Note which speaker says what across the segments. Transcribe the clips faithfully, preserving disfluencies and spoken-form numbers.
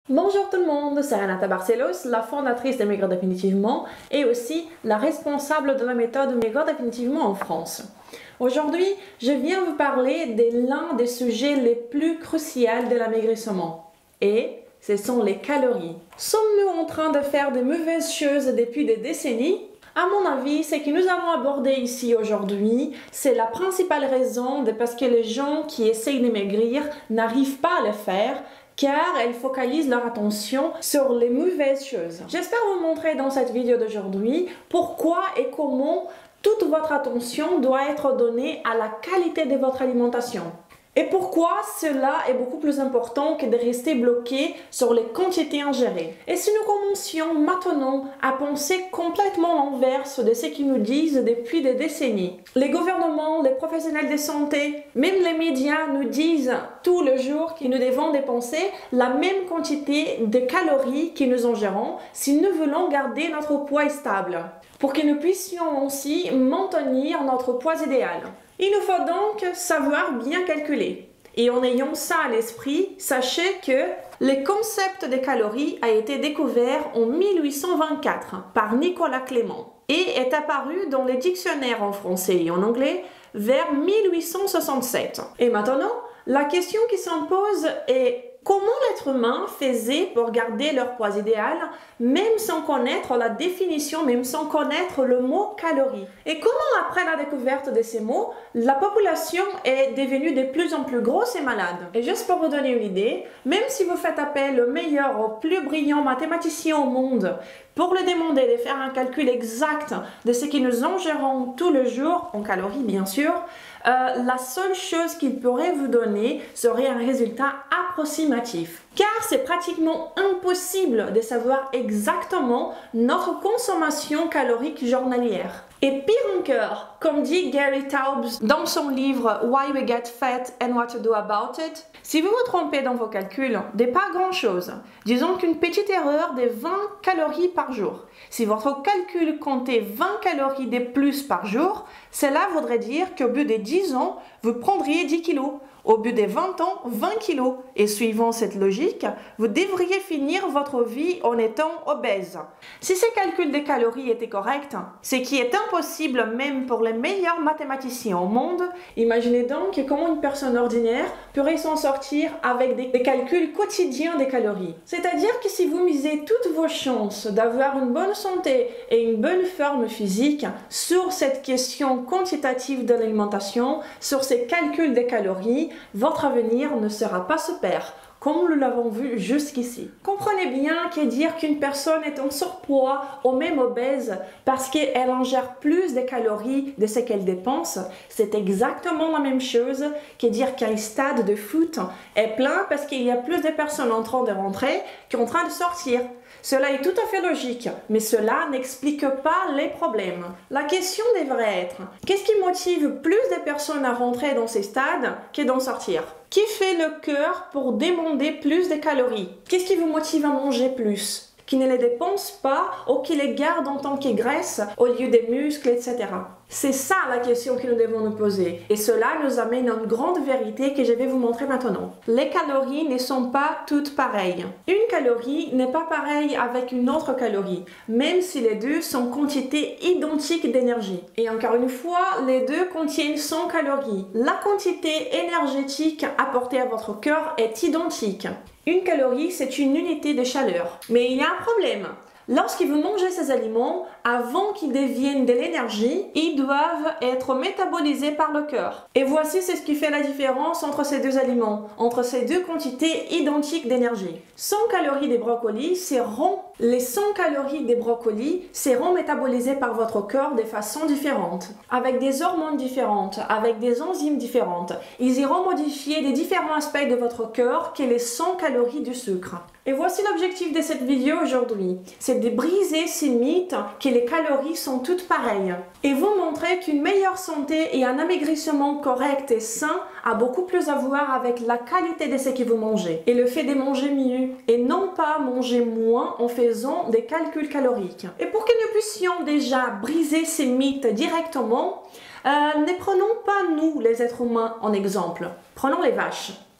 Speaker 1: Bonjour tout le monde, c'est Renata Barcelos, la fondatrice de Maigrir Définitivement et aussi la responsable de la méthode Maigrir Définitivement en France. Aujourd'hui, je viens vous parler de l'un des sujets les plus cruciaux de l'amaigrissement et ce sont les calories. Sommes-nous en train de faire de mauvaises choses depuis des décennies? À mon avis, ce que nous allons aborder ici aujourd'hui, c'est la principale raison de parce que les gens qui essayent de maigrir n'arrivent pas à le faire car elles focalisent leur attention sur les mauvaises choses. J'espère vous montrer dans cette vidéo d'aujourd'hui pourquoi et comment toute votre attention doit être donnée à la qualité de votre alimentation. Et pourquoi cela est beaucoup plus important que de rester bloqué sur les quantités ingérées. Et si nous commencions maintenant à penser complètement l'inverse de ce qu'ils nous disent depuis des décennies. Les gouvernements, les professionnels de santé, même les médias nous disent tout le jour que nous devons dépenser la même quantité de calories que nous ingérons si nous voulons garder notre poids stable, pour que nous puissions aussi maintenir notre poids idéal. Il nous faut donc savoir bien calculer. Et en ayant ça à l'esprit, sachez que le concept des calories a été découvert en mille huit cent vingt-quatre par Nicolas Clément et est apparu dans les dictionnaires en français et en anglais vers mille huit cent soixante-sept. Et maintenant, la question qui s'impose est: comment l'être humain faisait pour garder leur poids idéal, même sans connaître la définition, même sans connaître le mot calorie? Et comment, après la découverte de ces mots, la population est devenue de plus en plus grosse et malade? Et juste pour vous donner une idée, même si vous faites appel au meilleur, au plus brillant mathématicien au monde, pour le demander de faire un calcul exact de ce que nous ingérons tous les jours, en calories bien sûr, euh, la seule chose qu'il pourrait vous donner serait un résultat approximatif. Car c'est pratiquement impossible de savoir exactement notre consommation calorique journalière. Et pire encore, comme dit Gary Taubes dans son livre Why We Get Fat and What to Do About It, si vous vous trompez dans vos calculs, de pas grand chose, disons qu'une petite erreur de vingt calories par jour. Si votre calcul comptait vingt calories de plus par jour, cela voudrait dire qu'au bout de dix ans, vous prendriez dix kilos. Au bout de vingt ans, vingt kilos. Et suivant cette logique, vous devriez finir votre vie en étant obèse. Si ces calculs de calories étaient corrects, ce qui est impossible même pour les meilleurs mathématiciens au monde, imaginez donc comment une personne ordinaire pourrait s'en sortir avec des, des calculs quotidiens des calories. C'est-à-dire que si vous misez toutes vos chances d'avoir une bonne santé et une bonne forme physique sur cette question quantitative de l'alimentation, sur ces calculs des calories, votre avenir ne sera pas super, comme nous l'avons vu jusqu'ici. Comprenez bien que dire qu'une personne est en surpoids ou même obèse parce qu'elle ingère plus de calories de ce qu'elle dépense, c'est exactement la même chose que dire qu'un stade de foot est plein parce qu'il y a plus de personnes en train de rentrer qu'en train de sortir. Cela est tout à fait logique, mais cela n'explique pas les problèmes. La question devrait être: qu'est-ce qui motive plus de personnes à rentrer dans ces stades que d'en sortir? Qui fait le cœur pour demander plus de calories? Qu'est-ce qui vous motive à manger plus? Qui ne les dépense pas ou qui les garde en tant que graisse au lieu des muscles, et cetera. C'est ça la question que nous devons nous poser. Et cela nous amène à une grande vérité que je vais vous montrer maintenant. Les calories ne sont pas toutes pareilles. Une calorie n'est pas pareille avec une autre calorie, même si les deux sont quantités identiques d'énergie. Et encore une fois, les deux contiennent cent calories. La quantité énergétique apportée à votre cœur est identique. Une calorie, c'est une unité de chaleur. Mais il y a un problème. Lorsque vous mangez ces aliments, avant qu'ils deviennent de l'énergie, ils doivent être métabolisés par le cœur. Et voici c'est ce qui fait la différence entre ces deux aliments, entre ces deux quantités identiques d'énergie. cent calories des brocolis seront, les cent calories des brocolis seront métabolisées par votre cœur de façon différente, avec des hormones différentes, avec des enzymes différentes. Ils iront modifier les différents aspects de votre cœur que les cent calories du sucre. Et voici l'objectif de cette vidéo aujourd'hui, c'est de briser ces mythes que les calories sont toutes pareilles et vous montrer qu'une meilleure santé et un amaigrissement correct et sain a beaucoup plus à voir avec la qualité de ce que vous mangez et le fait de manger mieux et non pas manger moins en faisant des calculs caloriques. Et pour que nous puissions déjà briser ces mythes directement, euh, ne prenons pas nous les êtres humains en exemple, prenons les vaches.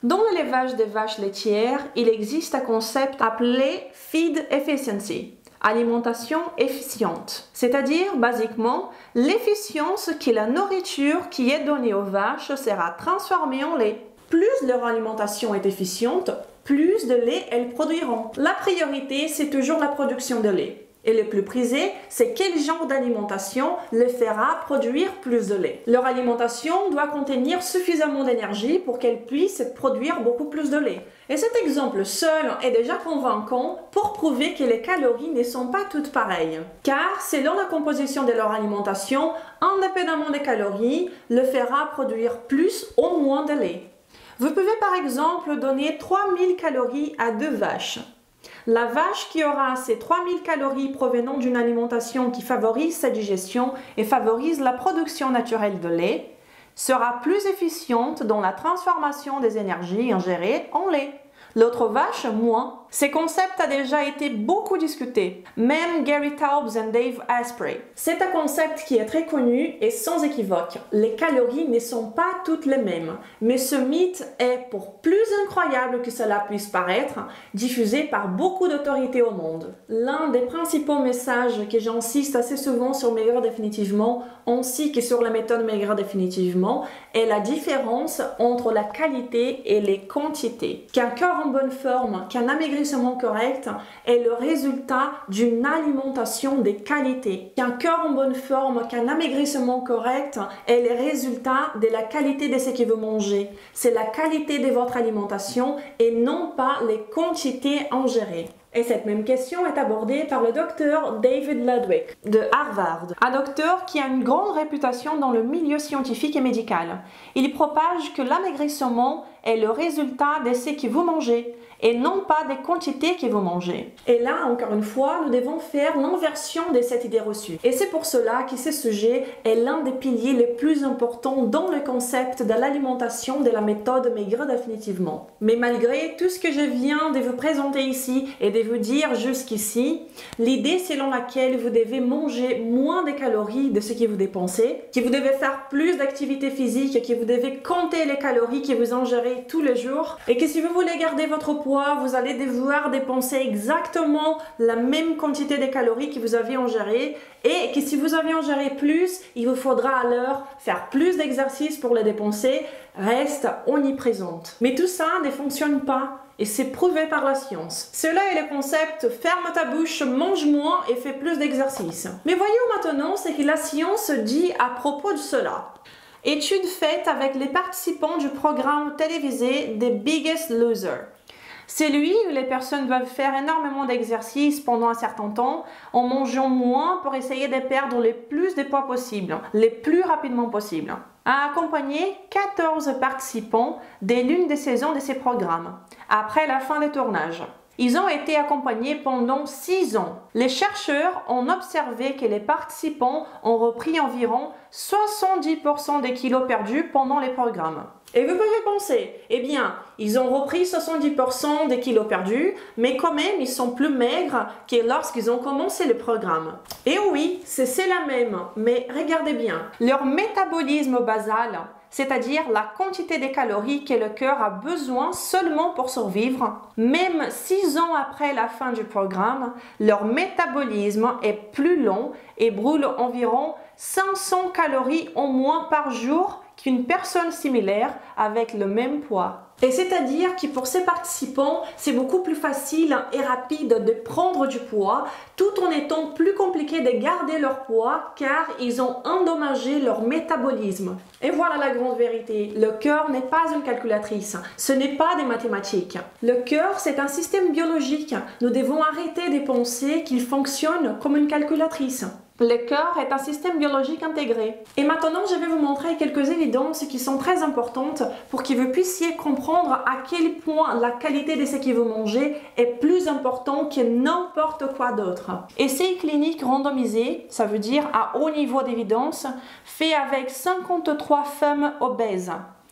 Speaker 1: Dans l'élevage des vaches laitières, il existe un concept appelé Feed Efficiency, alimentation efficiente, c'est-à-dire basiquement l'efficience que la nourriture qui est donnée aux vaches sera transformée en lait. Plus leur alimentation est efficiente, plus de lait elles produiront. La priorité, c'est toujours la production de lait. Et le plus prisé, c'est quel genre d'alimentation les fera produire plus de lait. Leur alimentation doit contenir suffisamment d'énergie pour qu'elles puissent produire beaucoup plus de lait. Et cet exemple seul est déjà convaincant pour prouver que les calories ne sont pas toutes pareilles. Car selon la composition de leur alimentation, indépendamment des calories, le fera produire plus ou moins de lait. Vous pouvez par exemple donner trois mille calories à deux vaches. La vache qui aura ces trois mille calories provenant d'une alimentation qui favorise sa digestion et favorise la production naturelle de lait sera plus efficiente dans la transformation des énergies ingérées en lait. L'autre vache, moins. Ce concept a déjà été beaucoup discuté, même Gary Taubes et Dave Asprey. C'est un concept qui est très connu et sans équivoque. Les calories ne sont pas toutes les mêmes, mais ce mythe est, pour plus incroyable que cela puisse paraître, diffusé par beaucoup d'autorités au monde. L'un des principaux messages que j'insiste assez souvent sur Maigrir définitivement, ainsi que sur la méthode Maigrir définitivement, est la différence entre la qualité et les quantités. Qu'un corps en bonne forme, qu'un amaigrissement correct est le résultat d'une alimentation de qualité. Qu'un corps en bonne forme, qu'un amaigrissement correct est le résultat de la qualité de ce que vous mangez. C'est la qualité de votre alimentation et non pas les quantités ingérées. Et cette même question est abordée par le docteur David Ludwig de Harvard, un docteur qui a une grande réputation dans le milieu scientifique et médical. Il propage que l'amaigrissement est le résultat de ce que vous mangez et non pas des quantités que vous mangez. Et là, encore une fois, nous devons faire l'inversion de cette idée reçue. Et c'est pour cela que ce sujet est l'un des piliers les plus importants dans le concept de l'alimentation de la méthode Maigrir définitivement. Mais malgré tout ce que je viens de vous présenter ici et de vous dire jusqu'ici, l'idée selon laquelle vous devez manger moins de calories de ce que vous dépensez, que vous devez faire plus d'activité physique, que vous devez compter les calories que vous ingérez tous les jours, et que si vous voulez garder votre poids, vous allez devoir dépenser exactement la même quantité de calories que vous avez ingérées, et que si vous avez ingéré plus, il vous faudra alors faire plus d'exercices pour les dépenser, reste omniprésente. Mais tout ça ne fonctionne pas. Et c'est prouvé par la science. Cela est le concept « ferme ta bouche, mange moins et fais plus d'exercices ». Mais voyons maintenant ce que la science dit à propos de cela. Étude faite avec les participants du programme télévisé The Biggest Loser. C'est lui où les personnes doivent faire énormément d'exercices pendant un certain temps en mangeant moins pour essayer de perdre le plus de poids possible, le plus rapidement possible. A accompagné quatorze participants dès l'une des saisons de ces programmes, après la fin des tournages. Ils ont été accompagnés pendant six ans. Les chercheurs ont observé que les participants ont repris environ soixante-dix pour cent des kilos perdus pendant les programmes. Et vous pouvez penser, eh bien, ils ont repris soixante-dix pour cent des kilos perdus, mais quand même, ils sont plus maigres que lorsqu'ils ont commencé le programme. Et oui, c'est la même, mais regardez bien. Leur métabolisme basal, c'est-à-dire la quantité de calories que le cœur a besoin seulement pour survivre, même six ans après la fin du programme, leur métabolisme est plus long et brûle environ cinq cents calories en moins par jour qu'une personne similaire avec le même poids. Et c'est-à-dire que pour ces participants, c'est beaucoup plus facile et rapide de prendre du poids tout en étant plus compliqué de garder leur poids car ils ont endommagé leur métabolisme. Et voilà la grande vérité, le cœur n'est pas une calculatrice, ce n'est pas des mathématiques. Le cœur, c'est un système biologique. Nous devons arrêter de penser qu'il fonctionne comme une calculatrice. Le cœur est un système biologique intégré. Et maintenant, je vais vous montrer quelques évidences qui sont très importantes pour que vous puissiez comprendre à quel point la qualité de ce que vous mangez est plus important que n'importe quoi d'autre. Essai clinique randomisé, ça veut dire à haut niveau d'évidence, fait avec cinquante-trois femmes obèses.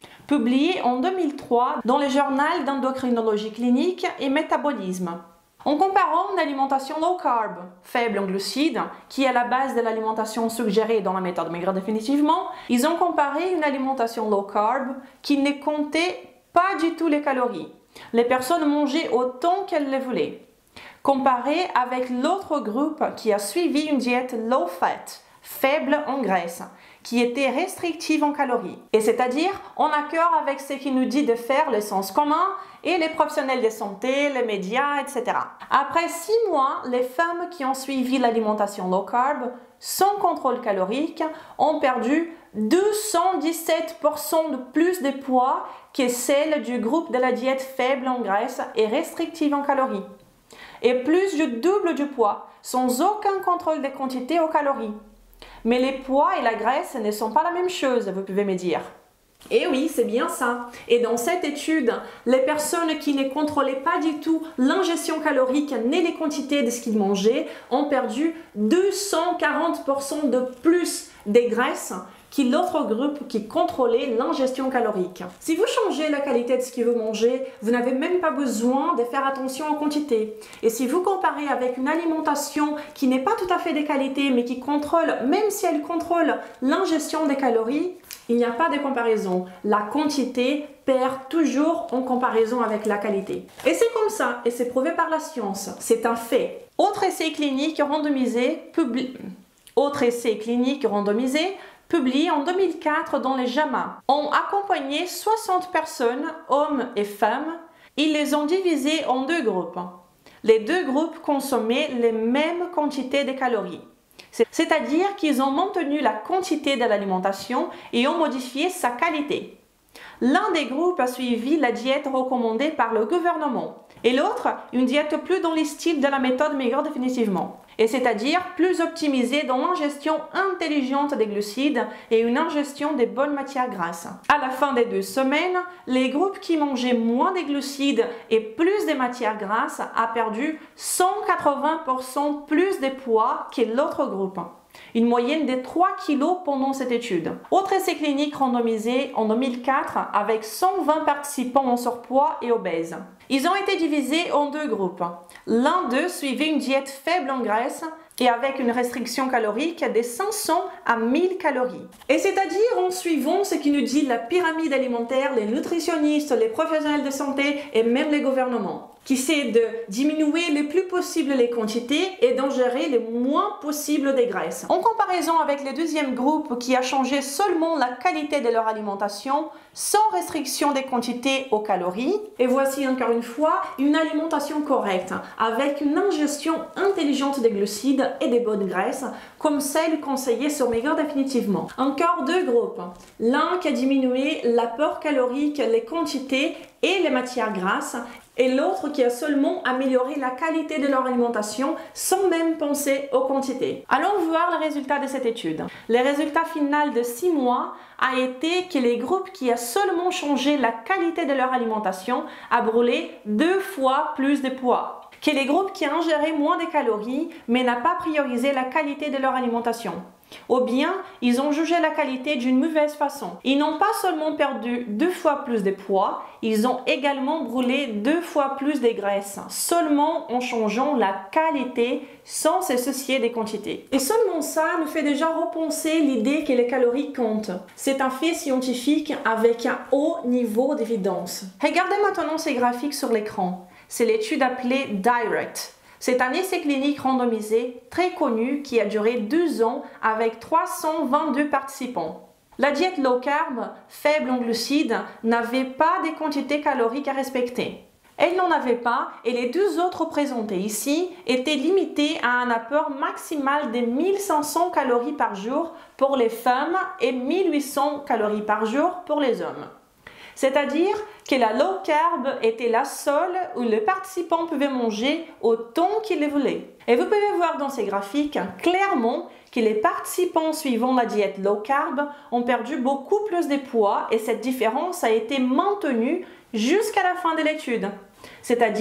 Speaker 1: Publié en deux mille trois dans le journal d'endocrinologie clinique et métabolisme. En comparant une alimentation low carb, faible en glucides, qui est la base de l'alimentation suggérée dans la méthode Maigrir définitivement, ils ont comparé une alimentation low carb qui ne comptait pas du tout les calories. Les personnes mangeaient autant qu'elles le voulaient. Comparé avec l'autre groupe qui a suivi une diète low fat, faible en graisse, qui était restrictive en calories. Et c'est-à-dire en accord avec ce qui nous dit de faire le sens commun et les professionnels de santé, les médias, et cetera. Après six mois, les femmes qui ont suivi l'alimentation low carb, sans contrôle calorique, ont perdu deux cent dix-sept pour cent de plus de poids que celles du groupe de la diète faible en graisse et restrictive en calories. Et plus du double du poids, sans aucun contrôle des quantités aux calories. Mais les poids et la graisse ne sont pas la même chose, vous pouvez me dire. Et oui, c'est bien ça. Et dans cette étude, les personnes qui ne contrôlaient pas du tout l'ingestion calorique ni les quantités de ce qu'ils mangeaient ont perdu deux cent quarante pour cent de plus des graisses que l'autre groupe qui contrôlait l'ingestion calorique. Si vous changez la qualité de ce que vous mangez, vous n'avez même pas besoin de faire attention aux quantités. Et si vous comparez avec une alimentation qui n'est pas tout à fait de qualité, mais qui contrôle, même si elle contrôle l'ingestion des calories, il n'y a pas de comparaison. La quantité perd toujours en comparaison avec la qualité. Et c'est comme ça, et c'est prouvé par la science. C'est un fait. Autre essai clinique randomisé, publié. Autre essai clinique randomisé, publié en deux mille quatre dans les JAMA, ont accompagné soixante personnes, hommes et femmes. Ils les ont divisées en deux groupes. Les deux groupes consommaient les mêmes quantités de calories. C'est-à-dire qu'ils ont maintenu la quantité de l'alimentation et ont modifié sa qualité. L'un des groupes a suivi la diète recommandée par le gouvernement et l'autre, une diète plus dans les styles de la méthode Maigrir définitivement, et c'est-à-dire plus optimisée dans l'ingestion intelligente des glucides et une ingestion des bonnes matières grasses. À la fin des deux semaines, les groupes qui mangeaient moins de glucides et plus de matières grasses a perdu cent quatre-vingts pour cent plus de poids que l'autre groupe. Une moyenne de trois kilos pendant cette étude. Autre essai clinique randomisé en deux mille quatre avec cent vingt participants en surpoids et obèses. Ils ont été divisés en deux groupes. L'un d'eux suivait une diète faible en graisse et avec une restriction calorique de cinq cents à mille calories. Et c'est-à-dire en suivant ce qui nous dit la pyramide alimentaire, les nutritionnistes, les professionnels de santé et même les gouvernements, qui essaient de diminuer le plus possible les quantités et d'en gérer le moins possible des graisses. En comparaison avec le deuxième groupe qui a changé seulement la qualité de leur alimentation, sans restriction des quantités aux calories, et voici encore une fois une alimentation correcte, avec une ingestion intelligente des glucides et des bonnes graisses, comme celle conseillée sur Maigrir définitivement. Encore deux groupes. L'un qui a diminué l'apport calorique, les quantités et les matières grasses, et l'autre qui a seulement amélioré la qualité de leur alimentation sans même penser aux quantités. Allons voir les résultats de cette étude. Le résultat final de six mois a été que les groupes qui a seulement changé la qualité de leur alimentation a brûlé deux fois plus de poids que les groupes qui ont ingéré moins de calories mais n'a pas priorisé la qualité de leur alimentation. Ou bien, ils ont jugé la qualité d'une mauvaise façon. Ils n'ont pas seulement perdu deux fois plus de poids, ils ont également brûlé deux fois plus de graisse, seulement en changeant la qualité sans se soucier des quantités. Et seulement ça nous fait déjà repenser l'idée que les calories comptent. C'est un fait scientifique avec un haut niveau d'évidence. Regardez maintenant ces graphiques sur l'écran. C'est l'étude appelée DIRECT. C'est un essai clinique randomisé très connu qui a duré deux ans avec trois cent vingt-deux participants. La diète low carb, faible en glucides, n'avait pas des quantités caloriques à respecter. Elle n'en avait pas et les deux autres présentés ici étaient limités à un apport maximal de mille cinq cents calories par jour pour les femmes et mille huit cents calories par jour pour les hommes. C'est-à-dire que la low carb était la seule où les participants pouvaient manger autant qu'ils le voulaient. Et vous pouvez voir dans ces graphiques clairement que les participants suivant la diète low carb ont perdu beaucoup plus de poids et cette différence a été maintenue jusqu'à la fin de l'étude. C'est-à-dire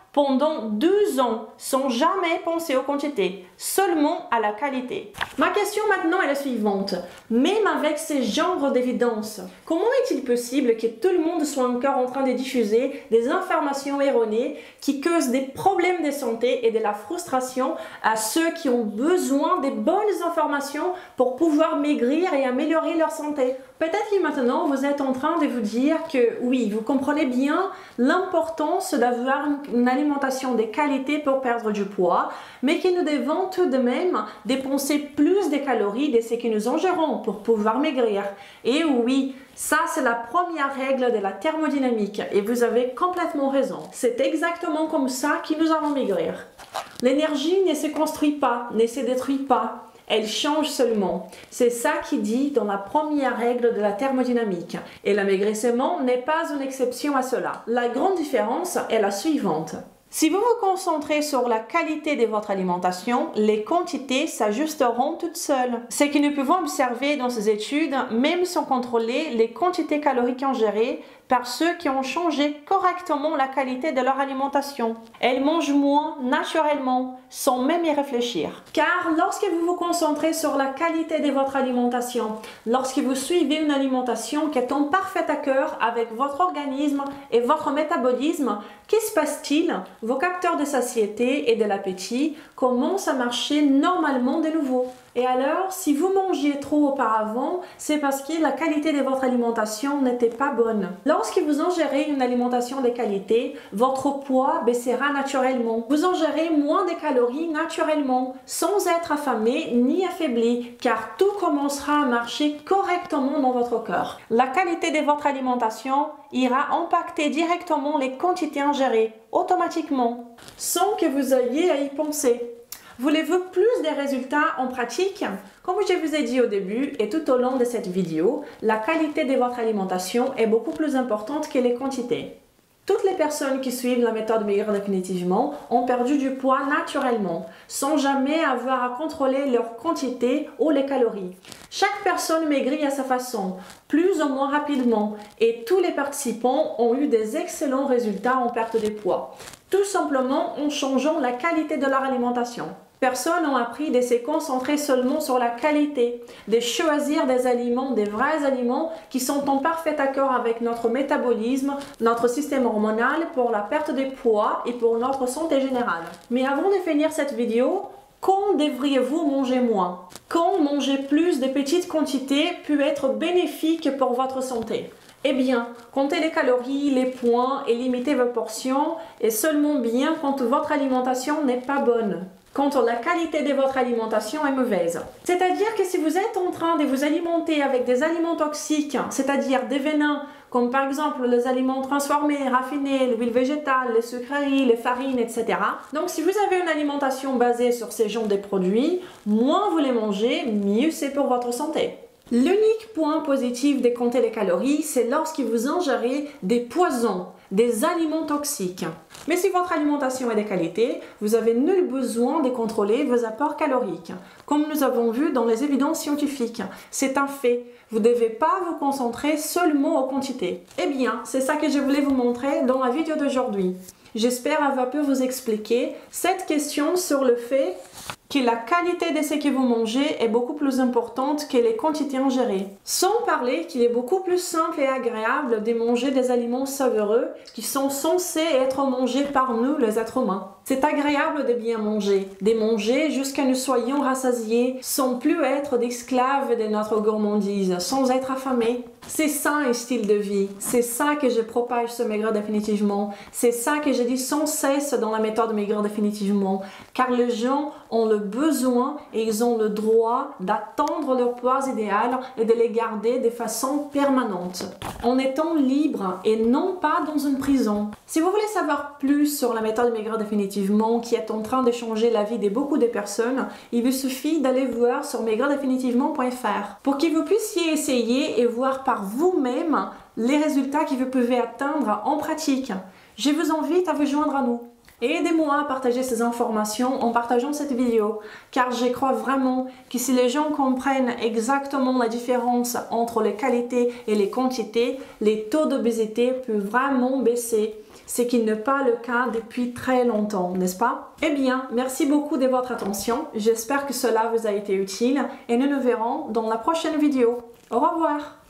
Speaker 1: pendant deux ans sans jamais penser aux quantités, seulement à la qualité. Ma question maintenant est la suivante. Même avec ces genres d'évidence, comment est-il possible que tout le monde soit encore en train de diffuser des informations erronées qui causent des problèmes de santé et de la frustration à ceux qui ont besoin des bonnes informations pour pouvoir maigrir et améliorer leur santé? Peut-être que maintenant vous êtes en train de vous dire que oui, vous comprenez bien l'importance d'avoir une alimentation de qualité pour perdre du poids, mais que nous devons tout de même dépenser plus de calories de ce que nous ingérons pour pouvoir maigrir. Et oui, ça c'est la première règle de la thermodynamique et vous avez complètement raison. C'est exactement comme ça que nous allons maigrir. L'énergie ne se construit pas, ne se détruit pas. Elle change seulement. C'est ça qui dit dans la première règle de la thermodynamique. Et l'amaigrissement n'est pas une exception à cela. La grande différence est la suivante. Si vous vous concentrez sur la qualité de votre alimentation, les quantités s'ajusteront toutes seules. Ce que nous pouvons observer dans ces études, même sans contrôler les quantités caloriques ingérées, par ceux qui ont changé correctement la qualité de leur alimentation. Elles mangent moins naturellement, sans même y réfléchir. Car lorsque vous vous concentrez sur la qualité de votre alimentation, lorsque vous suivez une alimentation qui est en parfait accord avec votre organisme et votre métabolisme, qu'est-ce qui se passe-t-il? Vos capteurs de satiété et de l'appétit commencent à marcher normalement de nouveau. Et alors, si vous mangiez trop auparavant, c'est parce que la qualité de votre alimentation n'était pas bonne. Lorsque vous ingérez une alimentation de qualité, votre poids baissera naturellement. Vous ingérez moins de calories naturellement, sans être affamé ni affaibli, car tout commencera à marcher correctement dans votre corps. La qualité de votre alimentation ira impacter directement les quantités ingérées, automatiquement, sans que vous ayez à y penser. Voulez-vous plus de résultats en pratique? Comme je vous ai dit au début et tout au long de cette vidéo, la qualité de votre alimentation est beaucoup plus importante que les quantités. Toutes les personnes qui suivent la méthode Maigrir définitivement ont perdu du poids naturellement, sans jamais avoir à contrôler leur quantité ou les calories. Chaque personne maigrit à sa façon, plus ou moins rapidement, et tous les participants ont eu des excellents résultats en perte de poids, tout simplement en changeant la qualité de leur alimentation. Personnes ont appris de se concentrer seulement sur la qualité, de choisir des aliments, des vrais aliments qui sont en parfait accord avec notre métabolisme, notre système hormonal pour la perte de poids et pour notre santé générale. Mais avant de finir cette vidéo, quand devriez-vous manger moins? Quand manger plus de petites quantités peut être bénéfique pour votre santé? Eh bien, comptez les calories, les points et limitez vos portions, et seulement bien quand votre alimentation n'est pas bonne. Quand la qualité de votre alimentation est mauvaise. C'est-à-dire que si vous êtes en train de vous alimenter avec des aliments toxiques, c'est-à-dire des vénins, comme par exemple les aliments transformés, raffinés, l'huile végétale, les sucreries, les farines, et cetera. Donc si vous avez une alimentation basée sur ces genres de produits, moins vous les mangez, mieux c'est pour votre santé. L'unique point positif de compter les calories, c'est lorsque vous ingérez des poisons, des aliments toxiques. Mais si votre alimentation est de qualité, vous avez nul besoin de contrôler vos apports caloriques. Comme nous avons vu dans les évidences scientifiques, c'est un fait. Vous ne devez pas vous concentrer seulement aux quantités. Eh bien, c'est ça que je voulais vous montrer dans la vidéo d'aujourd'hui. J'espère avoir pu vous expliquer cette question sur le fait que la qualité de ce que vous mangez est beaucoup plus importante que les quantités ingérées. Sans parler qu'il est beaucoup plus simple et agréable de manger des aliments savoureux qui sont censés être mangés par nous, les êtres humains. C'est agréable de bien manger, de manger jusqu'à nous soyons rassasiés, sans plus être d'esclaves de notre gourmandise, sans être affamés. C'est ça un style de vie, c'est ça que je propage ce Maigrir définitivement, c'est ça que je dis sans cesse dans la méthode Maigrir définitivement, car les gens ont le besoin et ils ont le droit d'atteindre leur poids idéal et de les garder de façon permanente, en étant libres et non pas dans une prison. Si vous voulez savoir plus sur la méthode Maigrir définitivement qui est en train de changer la vie de beaucoup de personnes, il vous suffit d'aller voir sur maigrir définitivement point f r pour que vous puissiez essayer et voir par vous-même les résultats que vous pouvez atteindre en pratique. Je vous invite à vous joindre à nous. Et aidez-moi à partager ces informations en partageant cette vidéo, car je crois vraiment que si les gens comprennent exactement la différence entre les qualités et les quantités, les taux d'obésité peuvent vraiment baisser. ce qui n'est pas le cas depuis très longtemps, n'est-ce pas? Eh bien, merci beaucoup de votre attention. J'espère que cela vous a été utile et nous nous verrons dans la prochaine vidéo. Au revoir!